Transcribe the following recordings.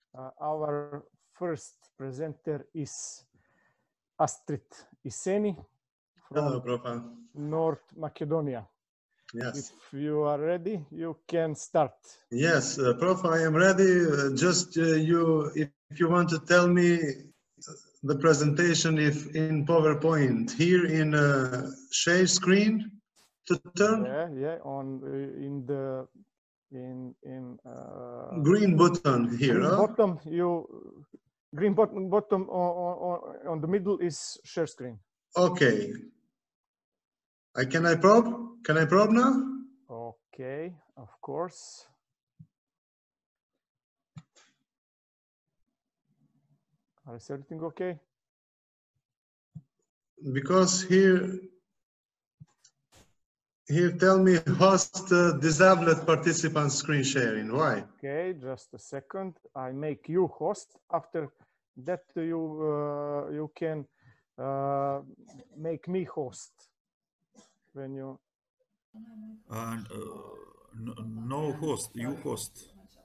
Our first presenter is Astrid Iseni Hello, from Prof. North Macedonia. Yes. If you are ready, you can start. Yes, Prof, I am ready. If you want to tell me the presentation, if in PowerPoint here in share screen to turn. Yeah. On Green button here. green Huh? bottom. Green bottom on the middle is share screen. Okay. Can I probe? Can I probe now? Okay, of course. Is everything okay? Because here tell me host disabled participant screen sharing. Why? Okay, just a second. I make you host. After that, you can make me host. When you no host, you host.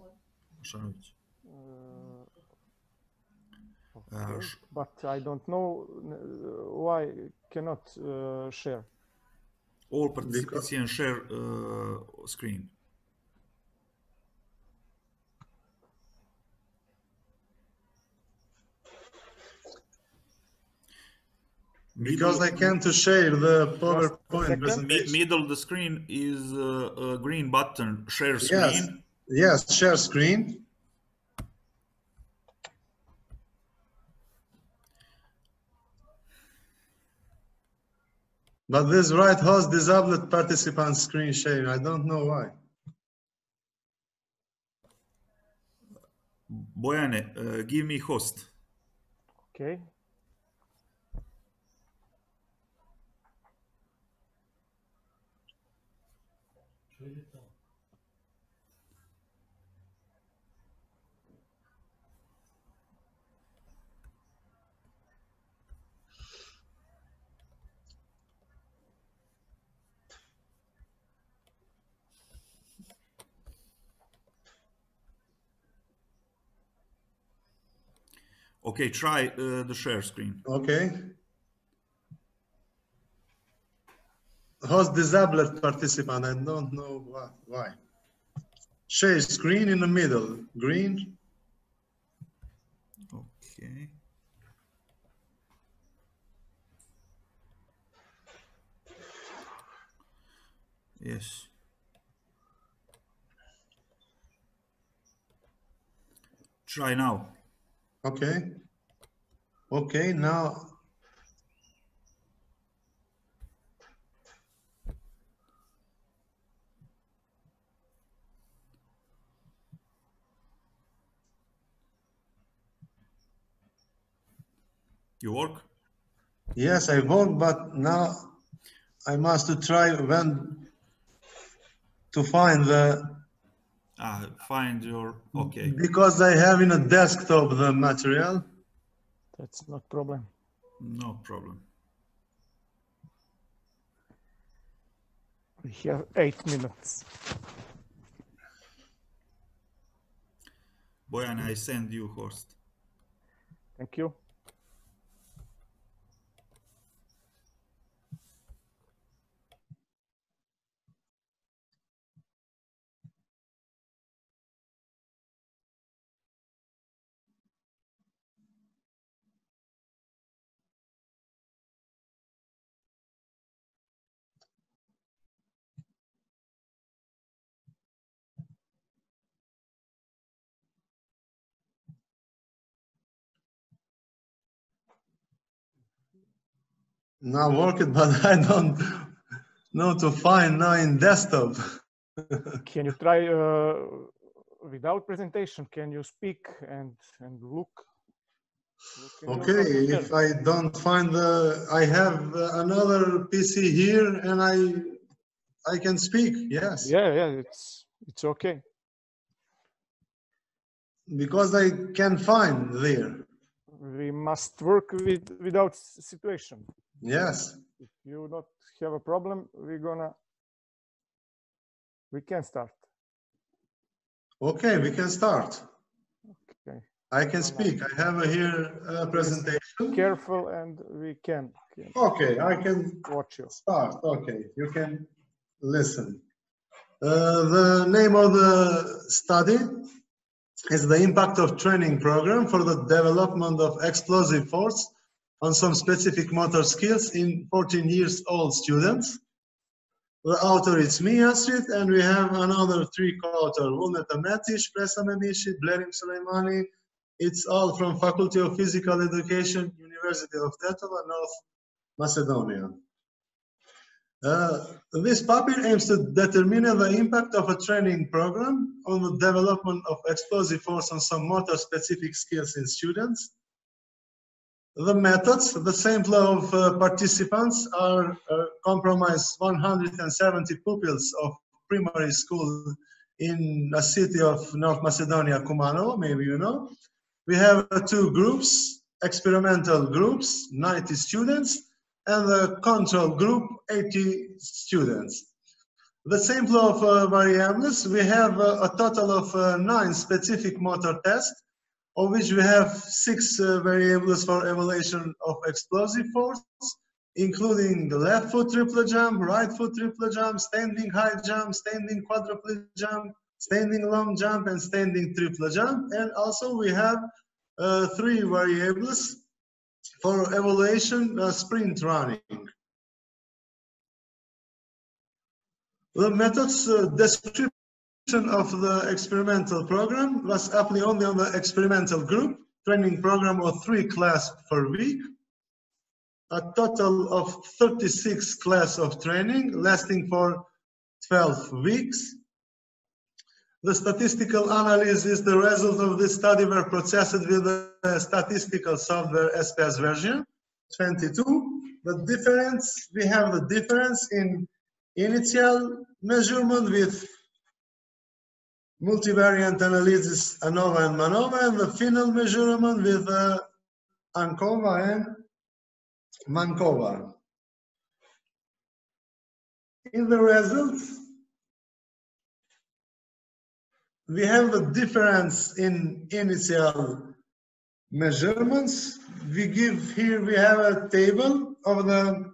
okay. But I don't know why cannot share. All participants share screen. Because I can't share the PowerPoint presentation. Middle of the screen is a green button, share screen. Yes, share screen. But this right host disabled participant screen sharing. I don't know why. Bojane, give me host. Okay. Okay, try the share screen. Okay. Host disabled participant. I don't know why. Share screen in the middle. Green. Okay. Yes. Try now. Okay. Okay, now. You work? Yes, I work, but now I must try when to find the. Find your, okay. Because I have in a desktop the material. That's not problem. No problem. We have 8 minutes. Bojan, I send you host. Thank you. Now work it, but I don't know to find now in desktop. Can you try without presentation? Can you speak and look? Okay, if I don't find I have another PC here and I can speak. Yes. Yeah, it's okay. Because I can find there. We must work without situation. Yes. If you not have a problem, we can start. Okay, we can start. Okay. I can speak. I have here a presentation. Careful, and we can Okay, I can watch you. start. Okay, you can listen. The name of the study is the impact of training program for the development of explosive force on some specific motor skills in 14 years old students. The author is me, Astrid, and we have another 3 co-authors, Vulneta Metish, Presa Memishi, Blerim Suleimani. It's all from Faculty of Physical Education, University of Tetova, North Macedonia. This paper aims to determine the impact of a training program on the development of explosive force on some motor-specific skills in students. The methods, the sample of participants are comprised 170 pupils of primary school in a city of North Macedonia, Kumanovo, maybe you know. We have 2 groups, experimental groups, 90 students, and the control group, 80 students. The sample of variables, we have a total of 9 specific motor tests, of which we have 6 variables for evaluation of explosive force, including the left foot triple jump, right foot triple jump, standing high jump, standing quadruple jump, standing long jump, and standing triple jump. And also we have 3 variables for evaluation sprint running. The methods description of the experimental program was applied only on the experimental group, training program of 3 classes per week, a total of 36 classes of training lasting for 12 weeks. The statistical analysis is the result of this study were processed with the statistical software SPS version 22. The difference, we have the difference in initial measurement with multivariant analysis ANOVA and MANOVA, and the final measurement with ANCOVA and MANCOVA. In the results, we have the difference in initial measurements. We have a table of the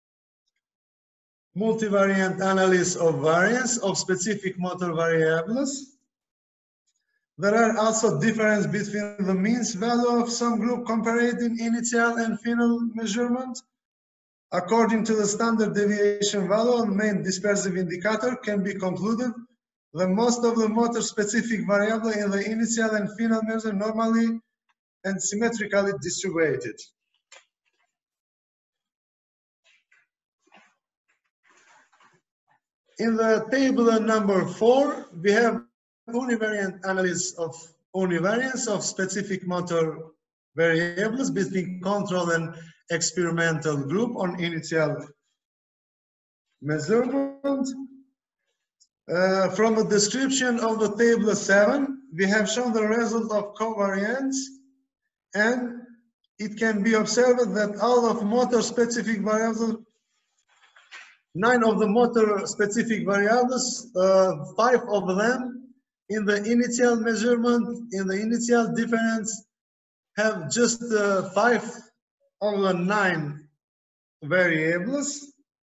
multivariant analysis of variance of specific motor variables. There are also differences between the means value of some group compared in initial and final measurement. According to the standard deviation value on main dispersive indicator can be concluded that most of the motor specific variable in the initial and final measure normally and symmetrically distributed. In the table number 4, we have univariant analysis of univariance of specific motor variables between control and experimental group on initial measurement. From the description of the table 7, we have shown the result of covariance, and it can be observed that all of motor specific variables, 9 of the motor specific variables, 5 of them in the initial measurement, in the initial difference, have just 5 of the 9 variables.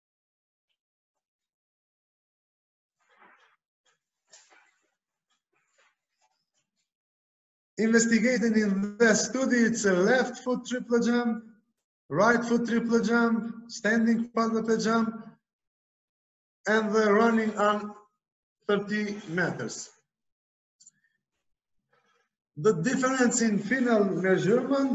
Investigated in the study, it's a left foot triple jump, right foot triple jump, standing quadruple jump, and the running on 30 meters. The difference in final measurement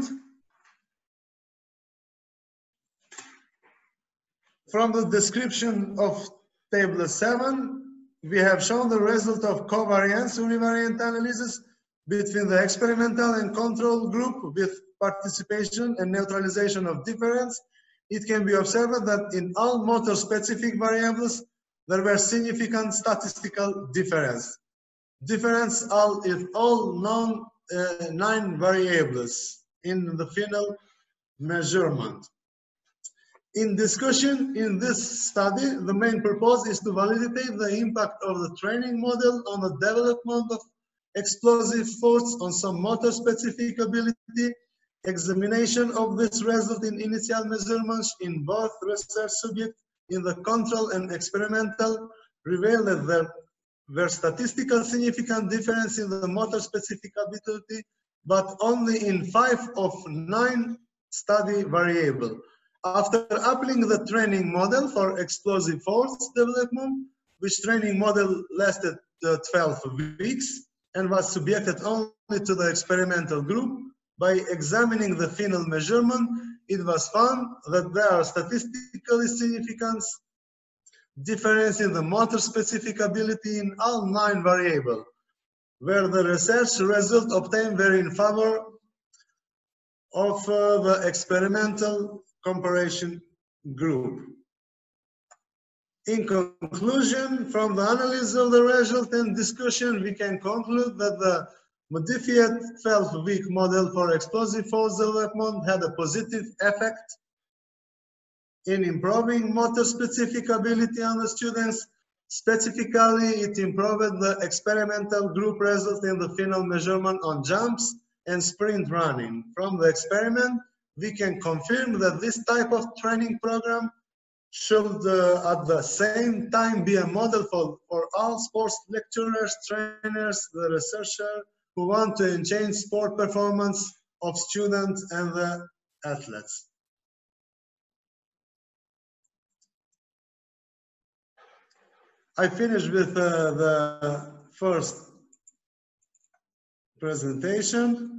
from the description of table 7, we have shown the result of covariance univariant analysis between the experimental and control group with participation and neutralization of difference. It can be observed that in all motor specific variables, there were significant statistical difference. Difference if all known 9 variables in the final measurement. In discussion in this study, the main purpose is to validate the impact of the training model on the development of explosive force on some motor specific ability. Examination of this result in initial measurements in both research subjects in the control and experimental revealed that there were statistical significant difference in the motor specific ability, but only in 5 of 9 study variables. After applying the training model for explosive force development, which training model lasted 12 weeks and was subjected only to the experimental group, by examining the final measurement, it was found that there are statistically significant difference in the motor specific ability in all 9 variables, where the research result obtained were in favor of the experimental comparison group. In conclusion, from the analysis of the result and discussion, we can conclude that the modified 12-week model for explosive force development had a positive effect in improving motor specific ability on the students. Specifically, it improved the experimental group result in the final measurement on jumps and sprint running. From the experiment, we can confirm that this type of training program should at the same time be a model for all sports lecturers, trainers, the researchers who want to enhance sport performance of students and the athletes. I finished with the first presentation.